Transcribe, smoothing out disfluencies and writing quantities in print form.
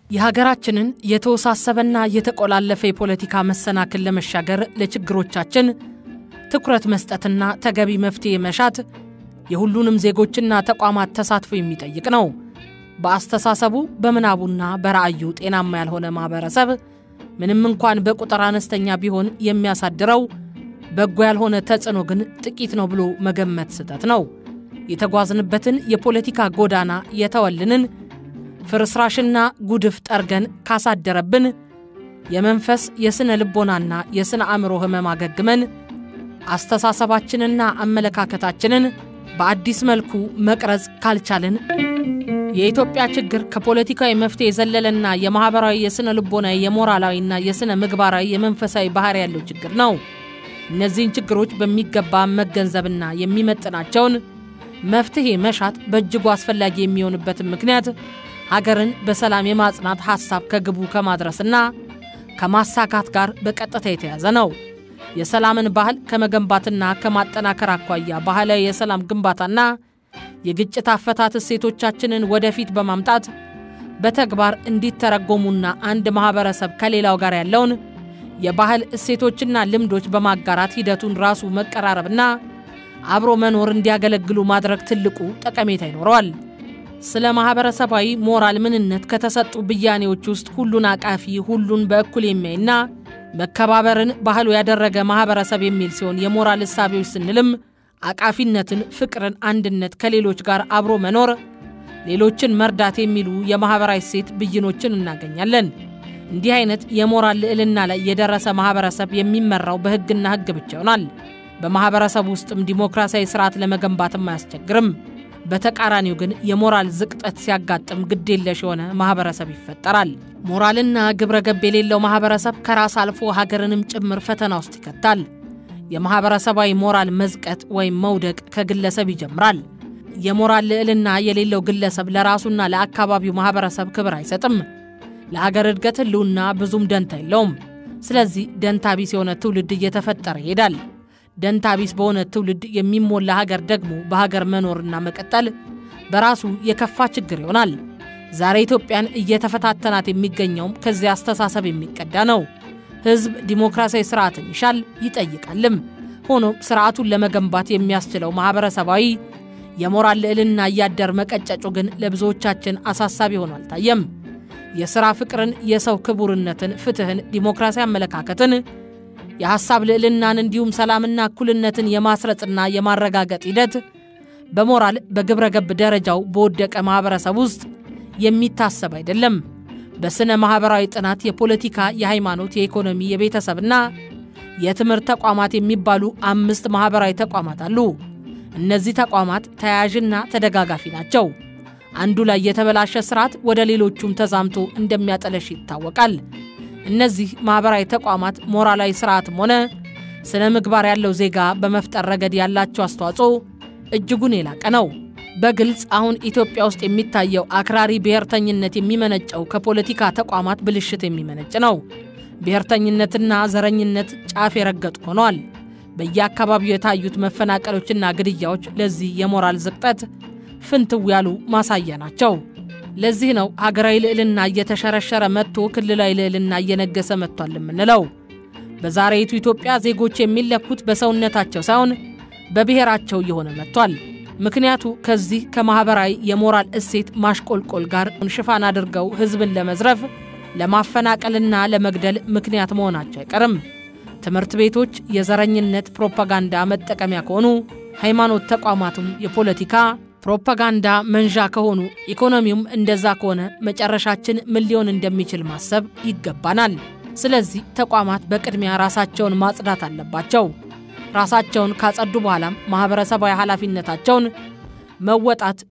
የሀገራችንን የተወሳሰበና የተቆላለፈ የፖለቲካ መሰናክል ለመሻገር ለችግሮቻችን ትኩረት መስጠትና ተገቢ መፍትሄ መሻት የሁሉንም ዜጎችና ተቋማት ተሳትፎ የሚጠይቅ ነው። በአስተሳሰቡ በመናቡና በራእዩ ጤናማ ያልሆነ ማህበረሰብ ምንም እንኳን በቁጥር አነስተኛ ቢሆን የሚያሳድረው በጎ ያልሆነ ተጽዕኖ ግን ጥቂት ነው ብሎ መገመት ስህተት ነው። የተጓዝንበትን የፖለቲካ ጎዳና የተወልንን ፍርስራሽና ጉድፍ ጠርገን ካሳደረብን የመንፈስ የስነ ልቦናና የስነ አእምሮ ህመም አገግመን አስተሳሰባችንና አመለካከታችንን በአዲስ መልኩ መቅረጽ ካልቻልን የኢትዮጵያ ችግር ከፖለቲካዊ መፍትሄ ዘለለና የማህበራዊ የስነ ልቦናዊ የሞራላዊና የስነ ምግባራዊ የመንፈሳዊ ባህሪ ያለው ችግር ነው። እነዚህን ችግሮች በሚገባ መገንዘብና የሚመጥናቸውን መፍትሄ መሻት በእጅጉ አስፈላጊ የሚሆንበት ምክንያት ሀገርን በሰላም የማጽናት ሐሳብ ከግቡ ከማድረስና ከማሳካት ጋር በቀጥታ የተያዘ ነው። የሰላምን ባህል ከመገንባትና ከማጠናከር አኳያ ባህላዊ የሰላም ግንባታና የግጭት አፈታት እሴቶቻችንን ወደፊት በማምጣት በተግባር እንዲተረጎሙና አንድ ማህበረሰብ ከሌላው ጋር ያለውን የባህል እሴቶችና ልምዶች በማጋራት ሂደቱን ራሱ መቀራረብና አብሮ መኖር እንዲያገለግሉ ማድረግ ትልቁ ጠቀሜታ ይኖረዋል። ስለ ማህበረሰባዊ ሞራል ምንነት ከተሰጡ ብያኔዎች ውስጥ ሁሉን አቃፊ ሁሉን በእኩል የሚያይና መከባበርን ባህሉ ያደረገ ማህበረሰብ የሚል ሲሆን የሞራል እሳቤዎች ስንልም አቃፊነትን፣ ፍቅርን፣ አንድነት፣ ከሌሎች ጋር አብሮ መኖር፣ ሌሎችን መርዳት የሚሉ የማህበራዊ እሴት ብይኖችን እናገኛለን። እንዲህ አይነት የሞራል ልዕልና ላይ የደረሰ ማህበረሰብ የሚመራው በህግና ህግ ብቻ ይሆናል። በማህበረሰብ ውስጥም ዲሞክራሲያዊ ስርዓት ለመገንባትም አያስቸግርም። በተቃራኒው ግን የሞራል ዝቅጠት ሲያጋጥም ግዴለሽ የሆነ ማህበረሰብ ይፈጠራል። ሞራልና ግብረገብ የሌለው ማህበረሰብ ከራስ አልፎ ሀገርንም ጭምር ፈተና ውስጥ ይከታል። የማህበረሰባዊ ሞራል መዝቀጥ ወይም መውደቅ ከግለሰብ ይጀምራል። የሞራል ልዕልና የሌለው ግለሰብ ለራሱና ለአካባቢው ማህበረሰብ ክብር አይሰጥም። ለሀገር እድገት ህልውና ብዙም ደንታ የለውም። ስለዚህ ደንታቢስ የሆነ ትውልድ እየተፈጠረ ይሄዳል። ደንታቢስ በሆነ ትውልድ የሚሞላ ሀገር ደግሞ በሀገር መኖርና መቀጠል በራሱ የከፋ ችግር ይሆናል። ዛሬ ኢትዮጵያን እየተፈታተናት የሚገኘው ከዚህ አስተሳሰብ የሚቀዳ ነው። ህዝብ ዲሞክራሲያዊ ስርዓትን ይሻል ይጠይቃልም። ሆኖም ስርዓቱን ለመገንባት የሚያስችለው ማህበረሰባዊ የሞራል ልዕልና እያደር መቀጨጩ ግን ለብዙዎቻችን አሳሳቢ ሆኖ አልታየም። የሥራ ፍቅርን፣ የሰው ክቡርነትን፣ ፍትህን፣ ዲሞክራሲያዊ አመለካከትን፣ የሐሳብ ልዕልናን እንዲሁም ሰላምና እኩልነትን የማስረጽና የማረጋገጥ ሂደት በሞራል በግብረገብ ደረጃው በወደቀ ማህበረሰብ ውስጥ የሚታሰብ አይደለም። በስነ ማህበራዊ ጥናት የፖለቲካ፣ የሃይማኖት፣ የኢኮኖሚ፣ የቤተሰብና የትምህርት ተቋማት የሚባሉ 5 ማህበራዊ ተቋማት አሉ። እነዚህ ተቋማት ተያያዥና ተደጋጋፊ ናቸው። አንዱ ላይ የተበላሸ ስርዓት ወደ ሌሎቹም ተዛምቶ እንደሚያጠለሽ ይታወቃል። እነዚህ ማህበራዊ ተቋማት ሞራላዊ ስርዓትም ሆነ ስነ ምግባር ያለው ዜጋ በመፍጠር ረገድ ያላቸው አስተዋጽኦ እጅጉን የላቀ ነው። በግልጽ አሁን ኢትዮጵያ ውስጥ የሚታየው አክራሪ ብሔርተኝነት የሚመነጨው ከፖለቲካ ተቋማት ብልሽት የሚመነጭ ነው። ብሔርተኝነትና ዘረኝነት ጫፍ የረገጡ ሆነዋል። በየአካባቢው የታዩት መፈናቀሎችና ግድያዎች ለዚህ የሞራል ዝቅጠት ፍንትው ያሉ ማሳያ ናቸው። ለዚህ ነው ሀገራዊ ልዕልና እየተሸረሸረ መጥቶ ክልላዊ ልዕልና እየነገሰ መጥቷል የምንለው። በዛሬቱ ኢትዮጵያ ዜጎች የሚለኩት በሰውነታቸው ሳይሆን በብሔራቸው እየሆነ መጥቷል። ምክንያቱ ከዚህ ከማህበራዊ የሞራል እሴት ማሽቆልቆል ጋር ሽፋን አድርገው ህዝብን ለመዝረፍ፣ ለማፈናቀልና ለመግደል ምክንያት መሆናቸው አይቀርም። ትምህርት ቤቶች የዘረኝነት ፕሮፓጋንዳ መጠቀሚያ ከሆኑ፣ ሃይማኖት ተቋማቱም የፖለቲካ ፕሮፓጋንዳ መንዣ ከሆኑ፣ ኢኮኖሚውም እንደዛ ከሆነ መጨረሻችን ምን ሊሆን እንደሚችል ማሰብ ይገባናል። ስለዚህ ተቋማት በቅድሚያ ራሳቸውን ማጽዳት አለባቸው። ራሳቸውን ካጸዱ በኋላም ማህበረሰባዊ ኃላፊነታቸውን መወጣት